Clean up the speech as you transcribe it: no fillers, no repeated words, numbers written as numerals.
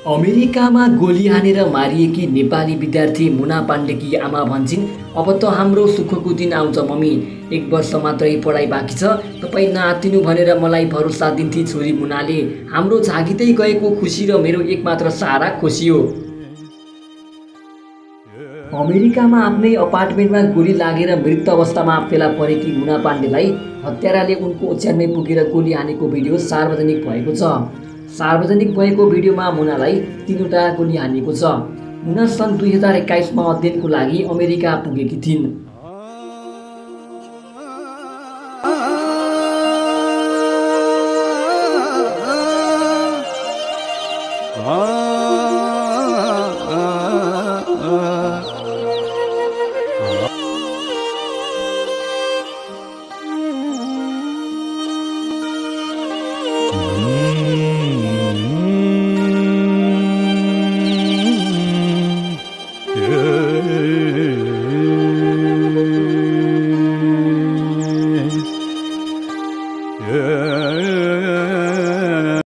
अमेरिकामा गोली हानेर मारिएकी नेपाली विद्यार्थी मुना पाण्डेकी आमा भन्छन्, अब त हाम्रो सुखको दिन आउँछ मम्मी, 1 वर्ष मात्रै पढाइ बाँकी छ, तपाईँ नआत्तिनु भनेर मलाई भरोसा दिन्थी छोरी मुनाले। हाम्रो झागिँदै गएको खुसी र मेरो एकमात्र सहारा खोसियो। अमेरिकामा आफ्नै अपार्टमेन्टमा गोली लागेर मृत अवस्थामा फेला परेकी मुना पाण्डेलाई हत्याराले उनको ओछ्यानमै पुगेर गोली हानेको भिडियो सार्वजनिक भएको छ। सार्वजनिक भएको भिडियोमा मुनालाई 3वटा गोली हानिएको छ। मुना सन् 2021 मा अध्ययनको लागि अमेरिका पुगेकी थिइन्। Yeah.